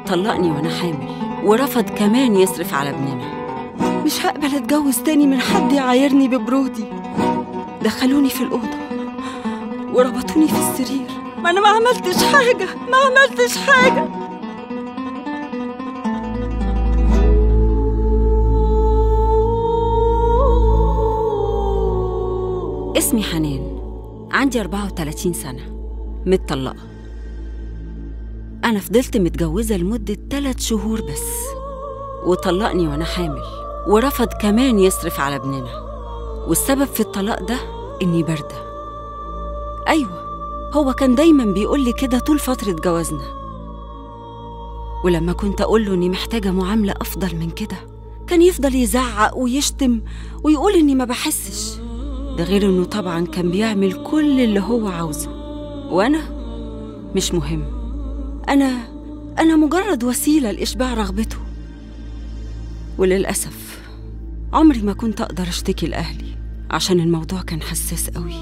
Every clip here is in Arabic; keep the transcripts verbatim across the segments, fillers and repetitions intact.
طلقني وأنا حامل، ورفض كمان يصرف على ابننا. مش هقبل أتجوز تاني من حد يعايرني ببرودي. دخلوني في الأوضة وربطوني في السرير. ما أنا ما عملتش حاجة، ما عملتش حاجة. اسمي حنان، عندي أربعة وثلاثين سنة، متطلقة. أنا فضلت متجوزة لمدة ثلاث شهور بس، وطلقني وأنا حامل، ورفض كمان يصرف على ابننا. والسبب في الطلاق ده إني باردة. أيوة، هو كان دايما بيقولي كده طول فترة جوازنا. ولما كنت أقوله إني محتاجة معاملة أفضل من كده، كان يفضل يزعق ويشتم ويقول إني ما بحسش. ده غير إنه طبعا كان بيعمل كل اللي هو عاوزه، وأنا مش مهم. أنا أنا مجرد وسيلة لإشباع رغبته. وللأسف عمري ما كنت أقدر أشتكي لأهلي عشان الموضوع كان حساس قوي.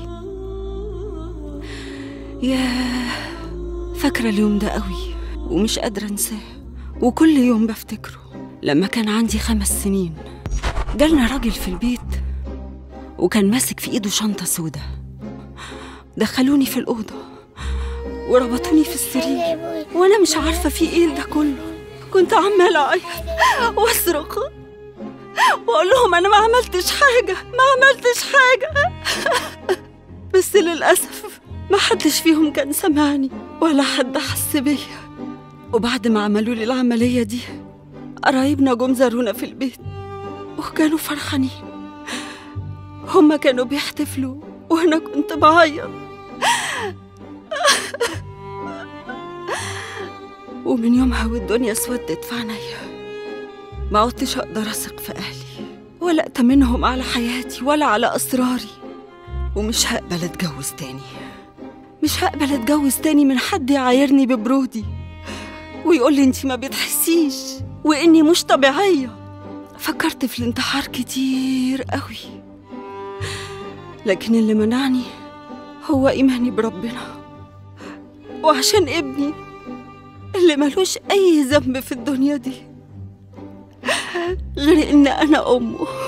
ياه، فاكرة اليوم ده قوي ومش قادرة أنساه، وكل يوم بفتكره. لما كان عندي خمس سنين جالنا راجل في البيت، وكان ماسك في إيده شنطة سودة. دخلوني في الأوضة وربطوني في السرير، وأنا مش عارفة في إيه ده كله. كنت عمالة أعيط وأصرخ وأقول لهم أنا ما عملتش حاجة، ما عملتش حاجة. بس للأسف ما حدش فيهم كان سمعني ولا حد حس بيا. وبعد ما عملوا لي العملية دي، قرايبنا جم زارونا في البيت وكانوا فرحانين. هما كانوا بيحتفلوا وأنا كنت بعيط. ومن يومها والدنيا اسودت في عينيا. ما عدتش أقدر أثق في أهلي ولا أأتمنهم على حياتي ولا على أسراري. ومش هقبل أتجوز تاني، مش هقبل أتجوز تاني من حد يعايرني ببرودي ويقول لي أنتي ما بتحسيش وإني مش طبيعية. فكرت في الانتحار كتير قوي، لكن اللي منعني هو إيماني بربنا، وعشان ابني اللي ملوش أي ذنب في الدنيا دي غير إن أنا أمه.